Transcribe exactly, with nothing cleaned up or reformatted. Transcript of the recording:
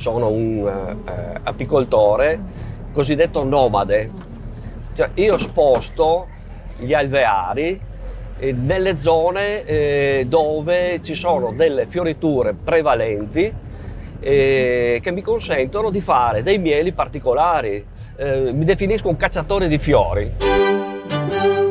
sono un eh, apicoltore cosiddetto nomade, cioè io sposto gli alveari eh, nelle zone eh, dove ci sono delle fioriture prevalenti eh, che mi consentono di fare dei mieli particolari. Eh, mi definisco un cacciatore di fiori.